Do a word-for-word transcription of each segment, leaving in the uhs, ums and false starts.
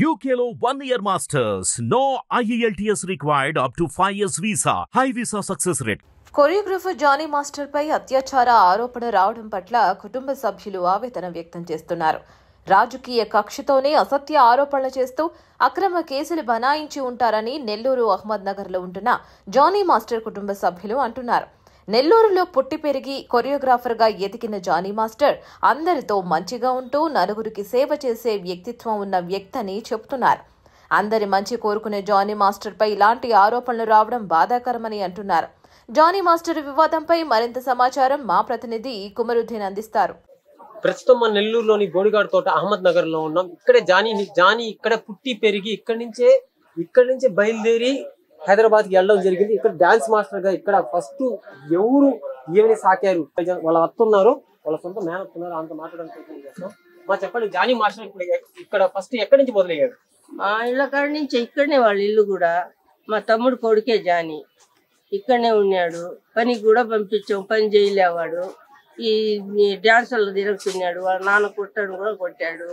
U K లో one year masters. No I E L T S required up to five years visa. High visa success rate. Choreographer Jani master పై అత్యాచార ఆరోపణ రావడం పట్ల కుటుంబ సభ్యులు ఆవేదన వ్యక్తం చేస్తున్నారు. రాజకీయ కక్షతోనే అసత్య ఆరోపణలు చేస్తూ అక్రమ కేసులు బనాయించి ఉంటారని నెల్లూరు అహ్మద్ నగర్ లో ఉంటున్న జానీ మాస్టర్ కుటుంబ సభ్యులు అంటున్నారు. నెల్లూరులో పుట్టి పెరిగి కొరియోగ్రాఫర్ గా ఎదిగిన జానీ మాస్టర్ అందరితో మంచిగా ఉంటూ నలుగురికి సేవ చేసే వ్యక్తిత్వం ఉన్న వ్యక్తని చెబుతున్నారు. అందరి మంచి కోరుకునే జానీ మాస్టర్ పై ఇలాంటి ఆరోపణలు రావడం బాధాకరమని అంటున్నారు. జానీ మాస్టర్ వివాదంపై మరింత సమాచారం మా ప్రతినిధి కుమరుద్దీన్ అందిస్తారు. ప్రస్తుతం మన నెల్లూరులోని బోడిగాడ్ తోట అహ్మద్ నగర్ లో ఉన్నాం. ఇక్కడే జానీ జానీ ఇక్కడ పుట్టి పెరిగి ఇక్కడి నుంచే ఇక్కడి నుంచే బయలుదేరి హైదరాబాద్ కి వెళ్ళడం జరిగింది. ఇక్కడ డాన్స్ మాస్టర్ గా ఇక్కడ ఫస్ట్ ఎవరు ఏమని సాకారు వాళ్ళ వస్తున్నారు, వాళ్ళ సొంత మేనత్తున్నారు, అంత మాట్లాడడానికి మా చెప్పండి. జానీ మాస్టర్ ఇప్పుడు ఇక్కడ ఫస్ట్ ఎక్కడి నుంచి మొదలయ్యాడు? మా ఇళ్ళ కాడి నుంచి ఇక్కడనే వాళ్ళ ఇల్లు కూడా. మా తమ్ముడు కొడుకే జానీ, ఇక్కడనే ఉన్నాడు. పనికి కూడా పంపించాం, పని చేయలేవాడు. ఈ డాన్సర్లు తిరుగుతున్నాడు. వాళ్ళ నాన్న కొట్టాడు కూడా కొట్టాడు.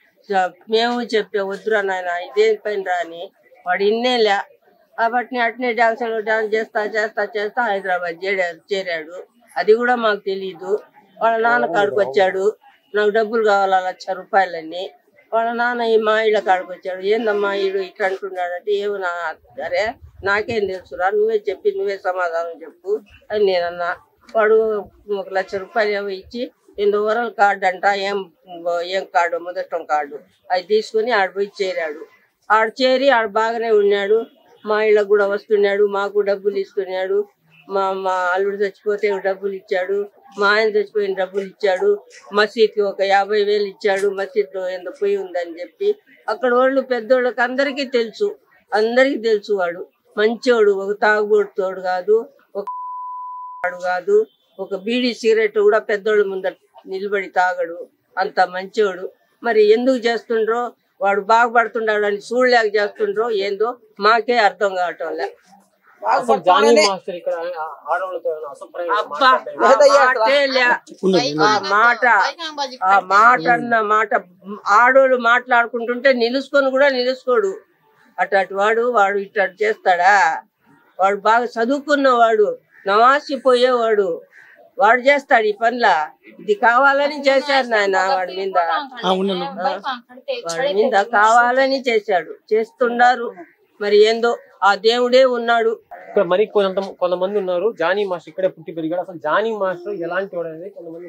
మేము చెప్పే వద్దురా నాయన ఇదే పని రా అని. వాడు ఇన్నేలే కాబట్టి అట్నే డాన్సర్లు డాన్స్ చేస్తా చేస్తా చేస్తా హైదరాబాద్ చేరాడు చేరాడు అది కూడా మాకు తెలీదు. వాళ్ళ నాన్న కాడికి వచ్చాడు, నాకు డబ్బులు కావాలా లక్ష రూపాయలన్నీ. వాళ్ళ నాన్న ఈ మా ఇళ్ళ కాడికి వచ్చాడు. ఏందమ్మా ఈడు ఇట్లా అంటున్నాడంటే ఏమో నా అరే నాకేం తెలుసురా, నువ్వే చెప్పి నువ్వే సమాధానం చెప్పు అని నేనన్నా. వాడు ఒక లక్ష రూపాయలు ఏమో ఇచ్చి ఎందు ఓరల్ కార్డు అంట, ఏం ఏం కార్డు మొదటం కార్డు అది తీసుకుని ఆడ పోయి చేరాడు. ఆడ చేరి ఆడ బాగానే ఉన్నాడు. మా ఇళ్ళకు కూడా వస్తున్నాడు, మాకు డబ్బులు ఇస్తున్నాడు. మా మా అల్లుడు చచ్చిపోతే డబ్బులు ఇచ్చాడు, మా ఆయన చచ్చిపోయిన డబ్బులు ఇచ్చాడు. మసీద్కి ఒక యాభై వేలు ఇచ్చాడు, మసీద్లో ఎంత పొయ్యి ఉందని చెప్పి. అక్కడ వాళ్ళు పెద్దోళ్ళకి అందరికీ తెలుసు, అందరికీ తెలుసు. వాడు మంచోడు, ఒక తాగుబోతుడు కాదు, ఒక కాదు, ఒక బీడీ సిగరెట్ కూడా పెద్దోళ్ళ ముందర నిలబడి తాగడు, అంత మంచోడు. మరి ఎందుకు చేస్తుండ్రో, వాడు బాగుపడుతున్నాడు అని చూడలేక చేస్తుండ్రో ఏందో మాకే అర్థం కావటం లే. ఆ మాట ఆ మాట అన్న మాట ఆడోళ్ళు మాట్లాడుకుంటుంటే నిలుసుకొని కూడా నిలుసుకోడు. అటు వాడు వాడు ఇట్లా చేస్తాడా? వాడు బాగా చదువుకున్నవాడు, నవాసిపోయేవాడు, వాడు చేస్తాడు ఈ పనుల. ఇది కావాలని చేశాడు నాయన, వాడి మీద వాడి మీద కావాలని చేశాడు, చేస్తున్నారు. మరి ఏందో ఆ దేవుడే ఉన్నాడు. ఇక్కడ మరి కొంత కొంతమంది ఉన్నారు. జానీ మాస్టర్ ఇక్కడే పుట్టి పెరిగాడు. అసలు జానీ మాస్టర్ ఎలాంటి వాడు అనేది కొంతమంది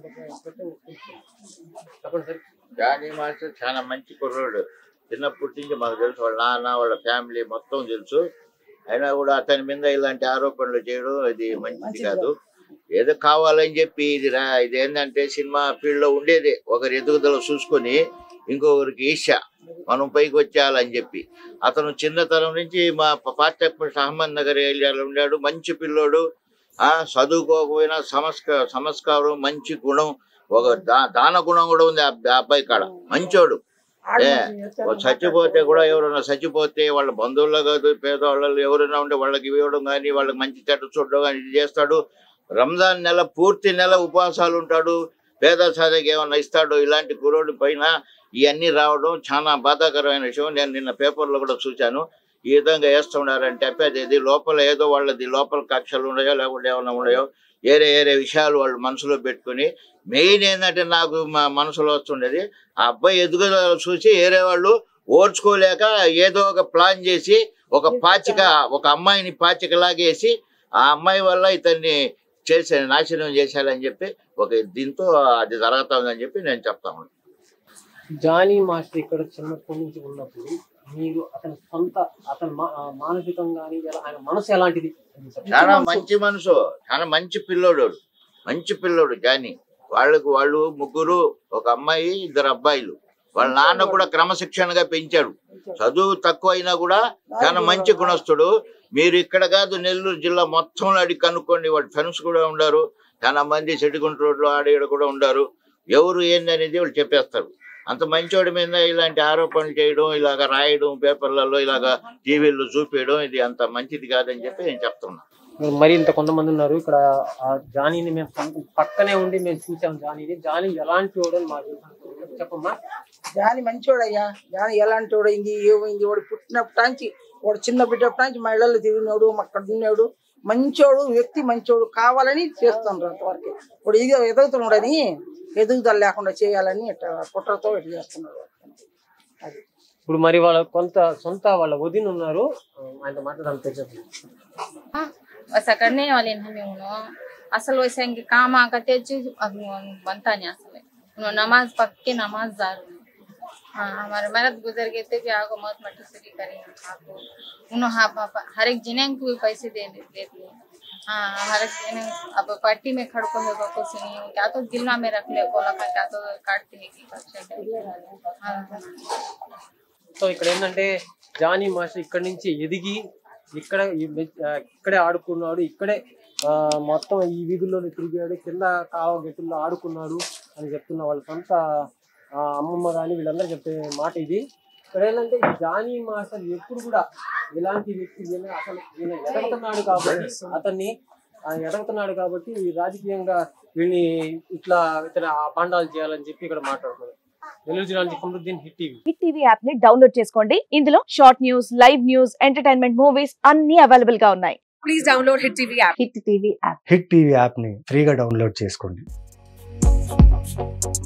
చెప్పండి. జానీ మాస్టర్ చాలా మంచి కుర్రోడు. చిన్నప్పటి నుంచి మాకు తెలుసు, వాళ్ళ నాన్న వాళ్ళ ఫ్యామిలీ మొత్తం తెలుసు. అయినా కూడా అతని మీద ఇలాంటి ఆరోపణలు చేయడం ఇది మంచిది కాదు. ఏదో కావాలని చెప్పి ఇది రా ఇది ఏంటంటే సినిమా ఫీల్డ్ లో ఉండేది ఒకరి ఎదుగుదల చూసుకొని ఇంకొకరికి ఈర్ష, మనం పైకి వచ్చేయాలని చెప్పి. అతను చిన్నతనం నుంచి మా పార్టీ అహ్మద్ నగర్ ఏరియాలో ఉన్నాడు. మంచి పిల్లోడు, ఆ చదువుకోకపోయినా సంస్క సంస్కారం మంచి గుణం, ఒక దా దాన గుణం కూడా ఉంది ఆ అబ్బాయి కాడ. మంచోడు. ఏ చచ్చిపోతే కూడా ఎవరైనా చచ్చిపోతే వాళ్ళ బంధువుల్లో కాదు పేదవాళ్ళు ఎవరైనా ఉంటే వాళ్ళకి ఇవ్వడం కానీ వాళ్ళకి మంచి చెడ్డ చూడడం కానీ ఇది చేస్తాడు. రంజాన్ నెల పూర్తి నెల ఉపవాసాలు ఉంటాడు, పేద సాధకి ఏమన్నా ఇస్తాడు. ఇలాంటి గురువుడి పైన ఇవన్నీ రావడం చాలా బాధాకరమైన విషయం. నేను నిన్న పేపర్లో కూడా చూశాను. ఈ విధంగా వేస్తున్నారంటే అది లోపల ఏదో వాళ్ళది లోపల కక్షలు ఉన్నాయో లేకుంటే ఏమన్నా ఉన్నాయో వేరే వేరే విషయాలు వాళ్ళు మనసులో పెట్టుకుని. మెయిన్ ఏంటంటే నాకు మా మనసులో వస్తుండేది ఆ అబ్బాయి ఎదుగుదల చూసి వేరే వాళ్ళు ఓర్చుకోలేక ఏదో ఒక ప్లాన్ చేసి ఒక పాచిక ఒక అమ్మాయిని పాచిక లాగేసి ఆ అమ్మాయి వల్ల ఇతన్ని చేసే నాశనం చేశారని చెప్పి ఒక దీంతో అది జరుగుతుందని చెప్పి నేను చెప్తాను. జానీ మాస్టర్ ఇక్కడ చిన్నప్పటి నుంచి ఉన్నప్పుడు మీరు అతని సొంత అతని మానసికంగా ఆయన మనసు ఎలాంటిది? చాలా మంచి మనసు, చాలా మంచి పిల్లోడు, మంచి పిల్లోడు జానీ. వాళ్ళకు వాళ్ళు ముగ్గురు, ఒక అమ్మాయి ఇద్దరు అబ్బాయిలు. వాళ్ళ నాన్న కూడా క్రమశిక్షణగా పెంచాడు. చదువు తక్కువ అయినా కూడా చాలా మంచి గుణస్తుడు. మీరు ఇక్కడ కాదు నెల్లూరు జిల్లా మొత్తంలో అడిగి కనుక్కోండి, వాడి ఫ్రెండ్స్ కూడా ఉన్నారు చాలా మంది. చెట్టుగుంట రోడ్లు ఆడేడు కూడా ఉన్నారు. ఎవరు ఏంది అనేది వాళ్ళు చెప్పేస్తారు. అంత మంచోడి మీద ఇలాంటి ఆరోపణలు చేయడం, ఇలాగ రాయడం, పేపర్లలో ఇలాగ టీవీల్లో చూపించడం ఇది అంత మంచిది కాదని చెప్పి నేను చెప్తున్నా. మరి ఇంత కొంతమంది ఉన్నారు ఇక్కడ. ఆ జానీని మేము పక్కనే ఉండి మేము చూసాం. జానీని జానీ ఎలాంటి వాడు అని మాకు చెప్పమ్మా. జాని మంచోడయ్యా. జాని ఎలాంటి వాడు, ఇంక ఏమైంది వాడు పుట్టినప్పటి నుంచి వాడు చిన్న బిడ్డప్పటి నుంచి మహిళలు తిరిగినాడు, అక్కడ ఉన్నాడు. మంచోడు వ్యక్తి, మంచోడు కావాలని చేస్తున్నారు. అంతవరకు వాడు ఇది ఎదుగుతున్నాడని ఎదుగుదల లేకుండా చేయాలని కుట్రతో ఇటు చేస్తున్నాడు. అది ఇప్పుడు మరి వాళ్ళ కొంత సొంత వాళ్ళ వదిన ఉన్నారు, ఆయనతో మాట్లాడాలి. वैसा करने वाले नहीं उन्होंने असल वैसे इनके काम आते बनता नहीं असल उन्होंने नमाज पढ़ के नमाज दार हाँ हमारे मरद गुजर गए थे कि आपको मौत मट्टी से भी करेंगे आपको उन्होंने हर एक जिने को भी पैसे दे देते हाँ हर एक जिने अब पार्टी में खड़को होगा कुछ नहीं क्या तो दिल में रख ले बोला क्या तो काटते हैं कि సో ఇక్కడ ఏంటంటే జానీ మాస్టర్ ఇక్కడ నుంచి ఎదిగి ఇక్కడ ఇక్కడే ఆడుకున్నాడు, ఇక్కడే మొత్తం ఈ వీధుల్లో తిరిగాడు, కింద కావ గట్టుల్లో ఆడుకున్నాడు అని చెప్తున్న వాళ్ళ సొంత అమ్మమ్మ కానీ వీళ్ళందరూ చెప్పే మాట ఇది. ఇక్కడ ఏంటంటే ఈ జానీ మాస్టర్ ఎప్పుడు కూడా ఇలాంటి వ్యక్తి అసలు ఈయన ఎదగుతున్నాడు కాబట్టి అతన్ని ఎదగుతున్నాడు కాబట్టి రాజకీయంగా వీళ్ళని ఇట్లా ఇతర పాండాలు చేయాలని చెప్పి ఇక్కడ మాట్లాడుతున్నారు. Hit TV Hit TV app ని డౌన్లోడ్ చేసుకోండి. ఇందులో short news, live news, entertainment movies అన్ని అవైలబుల్ గా ఉన్నాయి. Please download Hit TV app. Hit TV app Hit TV app ని ఫ్రీగా డౌన్లోడ్ చేసుకోండి.